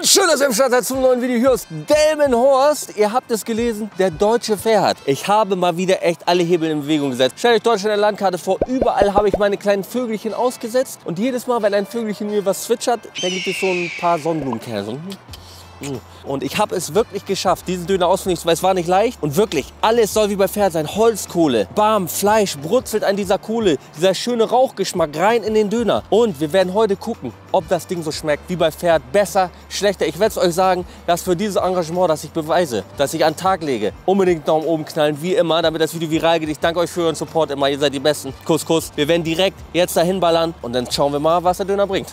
Und schön, dass ihr im Start seid zum neuen Video hier aus Delmenhorst. Ihr habt es gelesen, der deutsche Ferhat. Ich habe mal wieder echt alle Hebel in Bewegung gesetzt. Stellt euch Deutschland in der Landkarte vor. Überall habe ich meine kleinen Vögelchen ausgesetzt. Und jedes Mal, wenn ein Vögelchen mir was zwitschert, dann gibt es so ein paar Sonnenblumenkerne. So. Und ich habe es wirklich geschafft, diesen Döner ausfindig zu machen. Es war nicht leicht. Und wirklich, alles soll wie bei Ferhat sein. Holzkohle, Bam, Fleisch brutzelt an dieser Kohle. Dieser schöne Rauchgeschmack rein in den Döner. Und wir werden heute gucken, ob das Ding so schmeckt wie bei Ferhat. Besser, schlechter. Ich werde es euch sagen, dass für dieses Engagement, das ich beweise, dass ich an den Tag lege, unbedingt Daumen oben knallen, wie immer, damit das Video viral geht. Ich danke euch für euren Support immer. Ihr seid die Besten. Kuss, Kuss. Wir werden direkt jetzt dahin ballern und dann schauen wir mal, was der Döner bringt.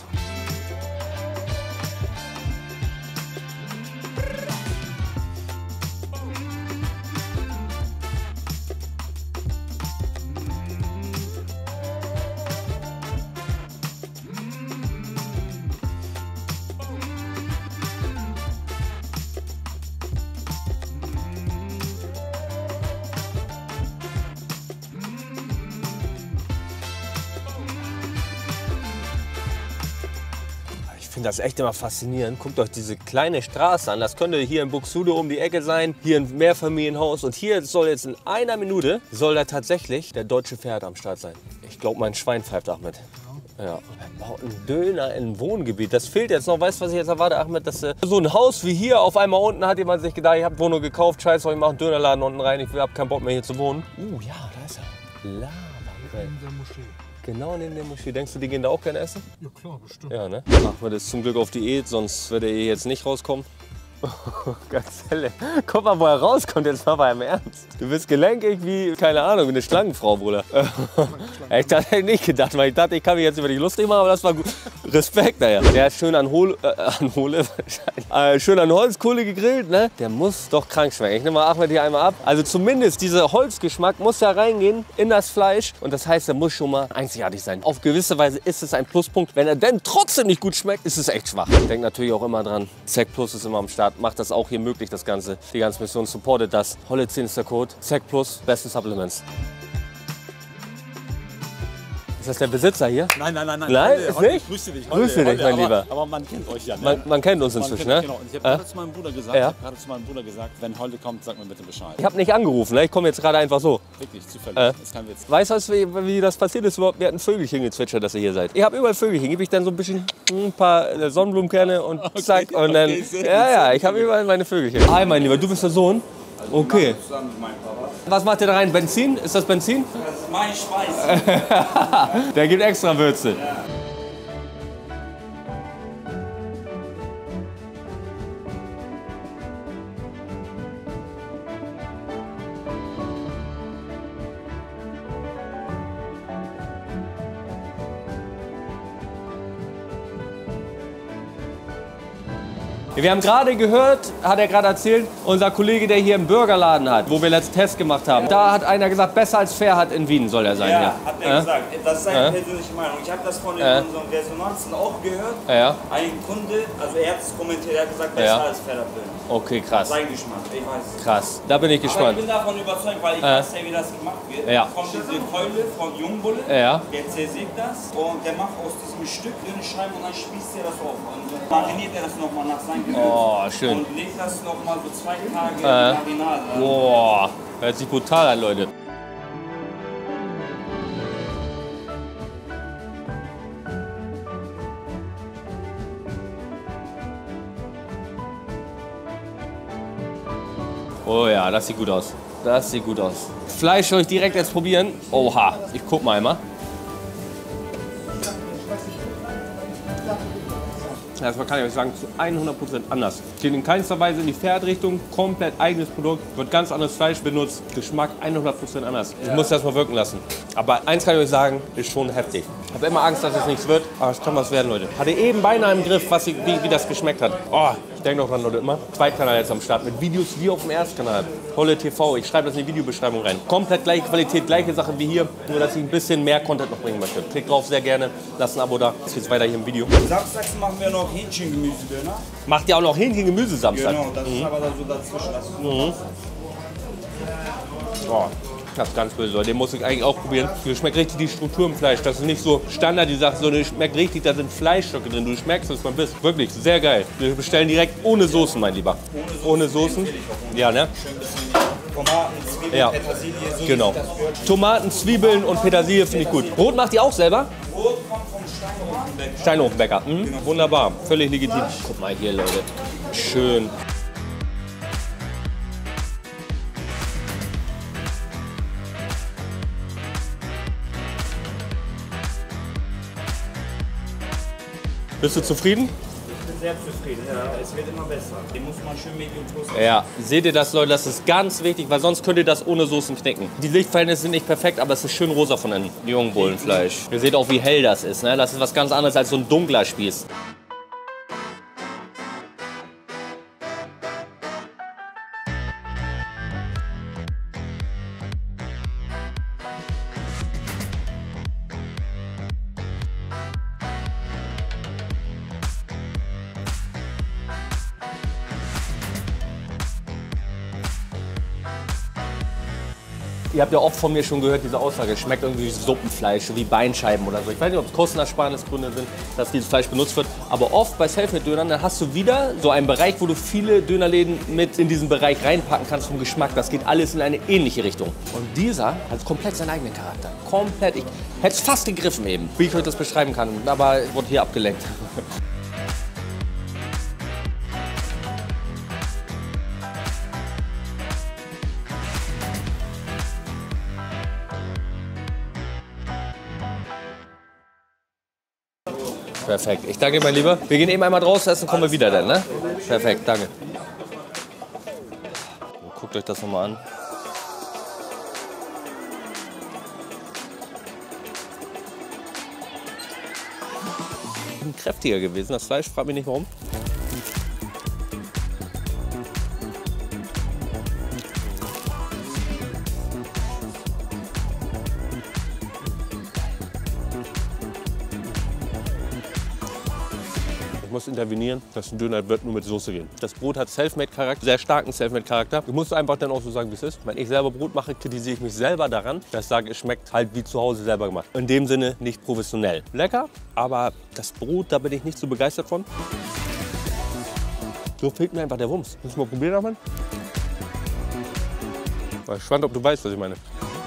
Ich finde das echt immer faszinierend. Guckt euch diese kleine Straße an. Das könnte hier in Buxtehude um die Ecke sein. Hier ein Mehrfamilienhaus. Und hier soll jetzt in einer Minute soll da tatsächlich der deutsche Ferhat am Start sein. Ich glaube, mein Schwein pfeift, Ahmed. Ja. Er baut einen Döner in ein Wohngebiet. Das fehlt jetzt noch. Weißt du, was ich jetzt erwarte, Ahmed? Dass so ein Haus wie hier auf einmal unten hat jemand sich gedacht, ich habe Wohnung gekauft. Scheiße, ich mache einen Dönerladen unten rein. Ich habe keinen Bock mehr hier zu wohnen. Ja, da ist er. Lava. In der Moschee. Genau neben der Moschee. Denkst du, die gehen da auch gerne essen? Ja klar, bestimmt. Ja, ne? Ahmed ist zum Glück auf Diät, sonst würde er hier jetzt nicht rauskommen. Gazelle. Guck mal, wo er rauskommt, jetzt mal bei ihm Ernst. Du bist gelenkig wie, keine Ahnung, wie eine Schlangenfrau, Bruder. Ich hätte nicht gedacht, weil ich dachte, ich kann mich jetzt über dich lustig machen, aber das war gut. Respekt, naja. Der ist schön an Holzkohle gegrillt, ne? Der muss doch krank schmecken. Ich nehme mal Ahmed hier einmal ab. Also zumindest dieser Holzgeschmack muss ja reingehen in das Fleisch. Und das heißt, er muss schon mal einzigartig sein. Auf gewisse Weise ist es ein Pluspunkt. Wenn er denn trotzdem nicht gut schmeckt, ist es echt schwach. Ich denke natürlich auch immer dran, ZEC Plus ist immer am Start. Macht das auch hier möglich, das Ganze. Die ganze Mission supportet das. Holle 10 ist der Code. ZEC Plus, beste Supplements. Ist das der Besitzer hier? Nein. Nein, ist nicht? Grüße dich, Grüße dich, mein Lieber. Aber man kennt euch ja. Ne? Man kennt uns inzwischen, ne? Genau. Und ich habe gerade zu meinem Bruder gesagt, wenn Holde kommt, sag mir bitte Bescheid. Ich habe nicht angerufen, ne? Ich komme jetzt gerade einfach so. Wirklich, zufällig. Das ist kein Witz. Weißt du, wie das passiert ist überhaupt? Wir hatten Vögelchen gezwitschert, dass ihr hier seid. Ich habe überall Vögelchen. Gebe ich dann so ein bisschen ein paar Sonnenblumenkerne und zack. Und dann, ja, ich habe überall meine Vögelchen. Hi, mein Lieber, du bist der Sohn? Okay. Was macht ihr da rein? Benzin? Ist das Benzin? Das ist mein Schweiß. Der gibt extra Würze. Ja. Wir haben gerade gehört, hat er gerade erzählt, unser Kollege, der hier einen Burgerladen hat, wo wir letzten Test gemacht haben. Da hat einer gesagt, besser als Ferhat in Wien soll er sein. Ja, hat er gesagt. Das ist seine persönliche Meinung. Ich habe das von unseren Resonanzen auch gehört. Ja. Ein Kunde, also er hat es kommentiert, er hat gesagt, besser als Ferhat. Okay, krass. Sein Geschmack, ich weiß. Krass, da bin ich gespannt. Aber ich bin davon überzeugt, weil ich weiß ja, wie das gemacht wird. Ja. Kommt diese Keule von Jungbulle, ja. Der zersägt das und der macht aus diesem Stück dünne Scheiben und dann spießt er das auf. Und dann mariniert er das nochmal nach seinem Gewürz. Oh, schön. Und legt das nochmal so 2 Tage in Marinade. Boah, hört sich brutal an, Leute. Oh ja, das sieht gut aus. Das sieht gut aus. Fleisch soll ich direkt jetzt probieren. Oha, ich guck mal einmal. Erstmal kann ich euch sagen, zu 100% anders. Geht in keinster Weise in die Ferhat-Richtung, komplett eigenes Produkt, wird ganz anderes Fleisch benutzt, Geschmack 100% anders. Ich muss das mal wirken lassen. Aber eins kann ich euch sagen, ist schon heftig. Ich habe immer Angst, dass es nichts wird, aber es kann was werden, Leute. Hatte eben beinahe im Griff, wie das geschmeckt hat. Oh, ich denke noch dran, Leute, immer. Zweitkanal jetzt am Start mit Videos wie auf dem Erstkanal. Holle TV, ich schreibe das in die Videobeschreibung rein. Komplett gleiche Qualität, gleiche Sachen wie hier, nur dass ich ein bisschen mehr Content noch bringen möchte. Klickt drauf, sehr gerne, lasst ein Abo da. Jetzt geht's weiter hier im Video. Samstags machen wir noch Hähnchengemüsedöner. Macht ihr auch noch Hähnchengemüse Samstag? Genau, das ist aber so dazwischen. Das ist Oh, Das ist ganz böse, den muss ich eigentlich auch probieren. Du schmeckt richtig die Struktur im Fleisch. Das ist nicht so Standard, die sagt, sondern schmeckt richtig, da sind Fleischstücke drin. Du schmeckst es beim Biss. Wirklich, sehr geil. Wir bestellen direkt ohne Soßen, mein Lieber. Ohne Soßen. Ja, ne? Tomaten, Zwiebeln, Ja. Petersilie, so Genau. wie das gehört. Tomaten, Zwiebeln und Petersilie finde ich gut. Brot macht ihr auch selber? Brot kommt vom Steinofenbäcker. Steinofenbäcker. Wunderbar. Völlig legitim. Guck mal hier, Leute. Schön. Bist du zufrieden? Ich bin sehr zufrieden, ja. Es wird immer besser. Den muss man schön medium plus. Ja, seht ihr das, Leute? Das ist ganz wichtig, weil sonst könnt ihr das ohne Soßen knicken. Die Lichtverhältnisse sind nicht perfekt, aber es ist schön rosa von dem jungen Bullenfleisch. Ihr seht auch, wie hell das ist. Ne? Das ist was ganz anderes als so ein dunkler Spieß. Ihr habt ja oft von mir schon gehört, diese Aussage, es schmeckt irgendwie wie Suppenfleisch, wie Beinscheiben oder so. Ich weiß nicht, ob es Kostenersparnisgründe sind, dass dieses Fleisch benutzt wird. Aber oft bei Selfmade-Dönern, dann hast du wieder so einen Bereich, wo du viele Dönerläden mit in diesen Bereich reinpacken kannst vom Geschmack. Das geht alles in eine ähnliche Richtung. Und dieser hat komplett seinen eigenen Charakter. Komplett. Ich hätte es fast gegriffen eben, wie ich euch das beschreiben kann. Aber ich wurde hier abgelenkt. Perfekt. Ich danke, mein Lieber. Wir gehen eben einmal draußen essen, kommen wir wieder dann, ne? Perfekt, danke. Guckt euch das nochmal an. Kräftiger gewesen, das Fleisch, frag mich nicht warum. Ich muss intervenieren, dass ein Döner wird nur mit Soße gehen. Das Brot hat Selfmade-Charakter, sehr starken Selfmade-Charakter. Ich muss einfach dann auch so sagen, wie es ist. Wenn ich selber Brot mache, kritisiere ich mich selber daran, dass ich sage, es schmeckt halt wie zu Hause selber gemacht. In dem Sinne nicht professionell. Lecker, aber das Brot, da bin ich nicht so begeistert von. So fehlt mir einfach der Wumms. Müssen wir mal probieren, Achmed? Ich bin gespannt, ob du weißt, was ich meine.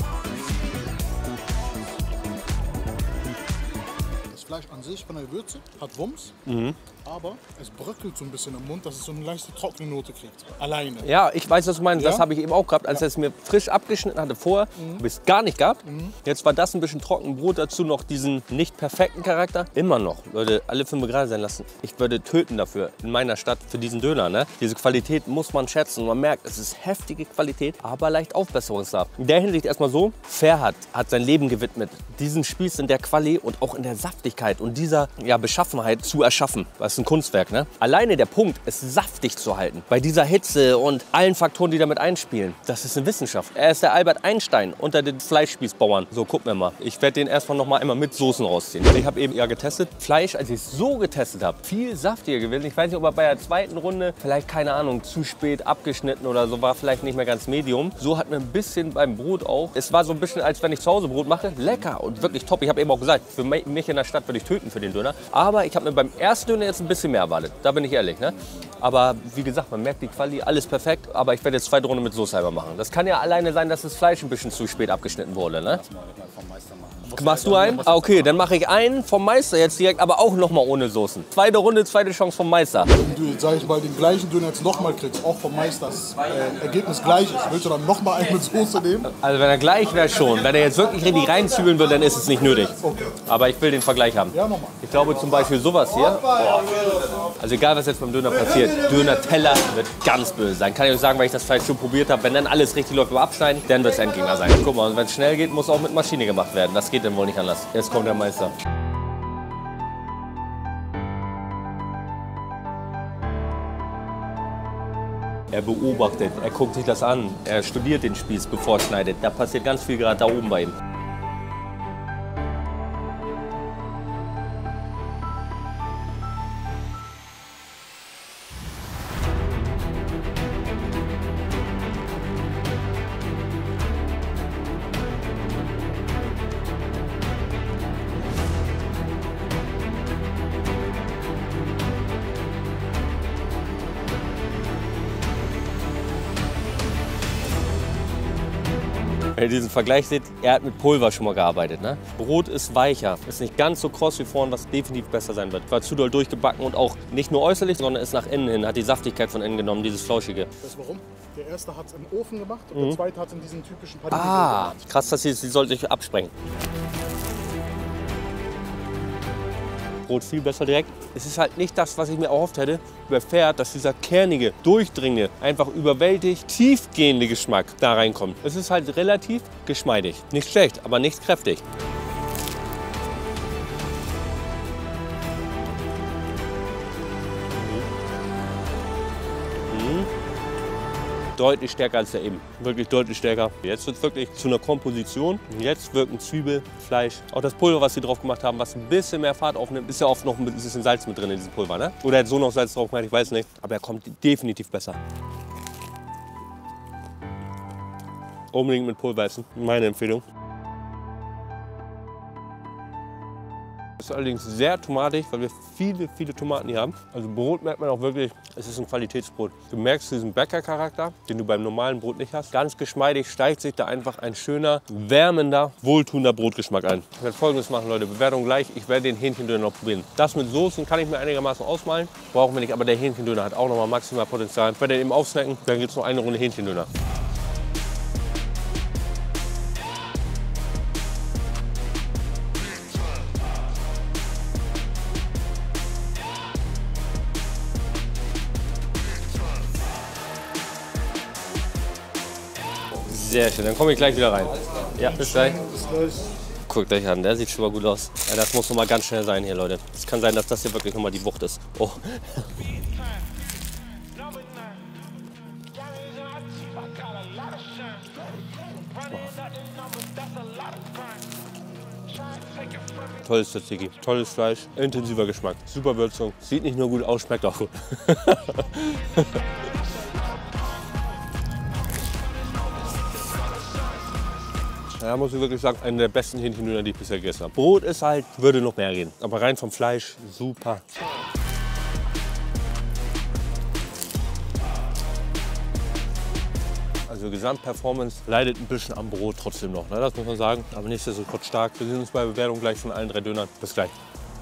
Das Fleisch an sich von der Würze hat Wumms, aber es bröckelt so ein bisschen im Mund, dass es so eine leichte trockene Note kriegt. Alleine. Ja, ich weiß, was du meinst. Ja? Das habe ich eben auch gehabt, als er es mir frisch abgeschnitten hatte vorher, habe ich es gar nicht gehabt. Jetzt war das ein bisschen trocken, Brot dazu noch diesen nicht perfekten Charakter. Immer noch, Leute, alle 5 gerade sein lassen. Ich würde töten dafür, in meiner Stadt, für diesen Döner. Ne? Diese Qualität muss man schätzen. Man merkt, es ist heftige Qualität, aber leicht Aufbesserungsbedarf. In der Hinsicht erstmal so, Ferhat hat sein Leben gewidmet, diesen Spieß in der Quali und auch in der Saftigkeit und dieser Beschaffenheit zu erschaffen. Das ist ein Kunstwerk. Ne? Alleine der Punkt, es saftig zu halten, bei dieser Hitze und allen Faktoren, die damit einspielen, das ist eine Wissenschaft. Er ist der Albert Einstein unter den Fleischspießbauern. So, gucken wir mal. Ich werde den erstmal noch mal einmal mit Soßen rausziehen. Ich habe eben ja getestet. Fleisch, als ich es so getestet habe, viel saftiger gewesen. Ich weiß nicht, ob er bei der zweiten Runde, vielleicht, keine Ahnung, zu spät abgeschnitten oder so, war vielleicht nicht mehr ganz medium. So hat mir ein bisschen beim Brot auch, es war so ein bisschen, als wenn ich zu Hause Brot mache, lecker und wirklich top. Ich habe eben auch gesagt, für mich in der Stadt würde ich töten für den Döner. Aber ich habe mir beim ersten Döner jetzt ein bisschen mehr erwartet. Da bin ich ehrlich. Ne? Aber wie gesagt, man merkt die Quali, alles perfekt. Aber ich werde jetzt zweite Runde mit Soße halber machen. Das kann ja alleine sein, dass das Fleisch ein bisschen zu spät abgeschnitten wurde. Ne? Machst du einen? Ah, okay, dann mache ich einen vom Meister jetzt direkt, aber auch noch mal ohne Soßen. Zweite Runde, zweite Chance vom Meister. Wenn du, sag ich mal, den gleichen Döner jetzt nochmal kriegst, auch vom Meister, das Ergebnis gleich ist, willst du dann nochmal einen mit Soße nehmen? Also wenn er gleich wäre schon. Wenn er jetzt wirklich richtig reinzwiebeln will, dann ist es nicht nötig. Okay. Aber ich will den Vergleich haben. Ja, nochmal. Ich glaube zum Beispiel sowas hier. Boah. Also egal, was jetzt beim Döner passiert, Döner-Teller wird ganz böse sein. Kann ich euch sagen, weil ich das Fleisch schon probiert habe. Wenn dann alles richtig läuft beim Abschneiden, dann wird es Endgegner sein. Guck mal, und wenn es schnell geht, muss auch mit Maschine gemacht werden. Das geht dann wohl nicht anders. Jetzt kommt der Meister. Er beobachtet, er guckt sich das an, er studiert den Spieß, bevor er schneidet. Da passiert ganz viel gerade da oben bei ihm. Wenn ihr diesen Vergleich seht, er hat mit Pulver schon mal gearbeitet. Ne? Brot ist weicher, ist nicht ganz so kross wie vorhin, was definitiv besser sein wird. War zu doll durchgebacken und auch nicht nur äußerlich, sondern ist nach innen hin, hat die Saftigkeit von innen genommen, dieses Flauschige. Weißt du warum? Der erste hat es im Ofen gemacht und der zweite hat es in diesen typischen Panini gemacht. Krass, dass sie sollte ich absprengen. Brot viel besser direkt. Es ist halt nicht das, was ich mir erhofft hätte über Pferd, dass dieser kernige, durchdringende, einfach überwältigt tiefgehende Geschmack da reinkommt. Es ist halt relativ geschmeidig. Nicht schlecht, aber nicht kräftig. Deutlich stärker als der eben. Wirklich deutlich stärker. Jetzt wird es wirklich zu einer Komposition. Jetzt wirken Zwiebel, Fleisch. Auch das Pulver, was sie drauf gemacht haben, was ein bisschen mehr Fahrt aufnimmt, ist ja oft noch ein bisschen Salz mit drin in diesem Pulver. Ne? Oder er hat so noch Salz drauf gemacht, ich weiß nicht. Aber er kommt definitiv besser. Unbedingt mit Pulver essen. Meine Empfehlung. Ist allerdings sehr tomatig, weil wir viele Tomaten hier haben. Also Brot merkt man auch wirklich, es ist ein Qualitätsbrot. Du merkst diesen Bäckercharakter, den du beim normalen Brot nicht hast. Ganz geschmeidig steigt sich da einfach ein schöner, wärmender, wohltuender Brotgeschmack ein. Ich werde Folgendes machen, Leute. Bewertung gleich. Ich werde den Hähnchendöner noch probieren. Das mit Soßen kann ich mir einigermaßen ausmalen. Brauchen wir nicht, aber der Hähnchendöner hat auch noch mal maximal Potenzial. Ich werde den eben aufsnacken, dann gibt es noch eine Runde Hähnchendöner. Sehr schön, dann komme ich gleich wieder rein. Ja, bis gleich. Guckt euch an, der sieht schon mal gut aus. Ja, das muss noch mal ganz schnell sein hier, Leute. Es kann sein, dass das hier wirklich noch mal die Wucht ist. Oh. Tolles Tzatziki, tolles Fleisch, intensiver Geschmack, super Würzung. Sieht nicht nur gut aus, schmeckt auch gut. Ja, muss ich wirklich sagen, einer der besten Hähnchendöner, die ich bisher gegessen habe. Brot ist halt, würde noch mehr gehen. Aber rein vom Fleisch, super. Also Gesamtperformance leidet ein bisschen am Brot trotzdem noch, ne? Das muss man sagen. Aber nichtsdestotrotz stark. Wir sehen uns bei Bewertung gleich von allen 3 Dönern. Bis gleich.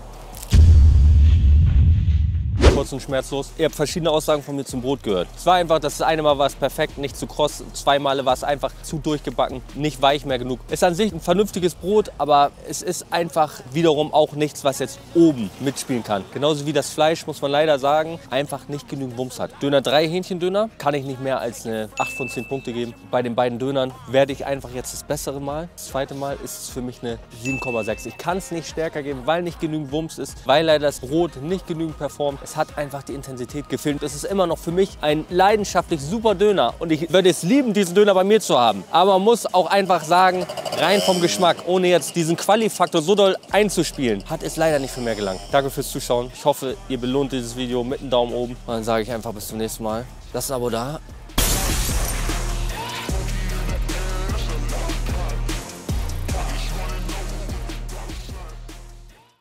Kurz und schmerzlos. Ihr habt verschiedene Aussagen von mir zum Brot gehört. Es war einfach, das eine Mal war es perfekt, nicht zu kross. 2 Male war es einfach zu durchgebacken, nicht weich mehr genug. Ist an sich ein vernünftiges Brot, aber es ist einfach wiederum auch nichts, was jetzt oben mitspielen kann. Genauso wie das Fleisch, muss man leider sagen, einfach nicht genügend Wumms hat. Döner 3 Hähnchendöner kann ich nicht mehr als eine 8 von 10 Punkte geben. Bei den beiden Dönern werde ich einfach jetzt das bessere Mal. Das zweite Mal ist es für mich eine 7,6. Ich kann es nicht stärker geben, weil nicht genügend Wumms ist, weil leider das Brot nicht genügend performt. Es hat einfach die Intensität gefehlt. Es ist immer noch für mich ein leidenschaftlich super Döner und ich würde es lieben, diesen Döner bei mir zu haben. Aber man muss auch einfach sagen, rein vom Geschmack, ohne jetzt diesen Quali-Faktor so doll einzuspielen, hat es leider nicht für mehr gelangt. Danke fürs Zuschauen. Ich hoffe, ihr belohnt dieses Video mit einem Daumen oben. Und dann sage ich einfach bis zum nächsten Mal. Lasst ein Abo da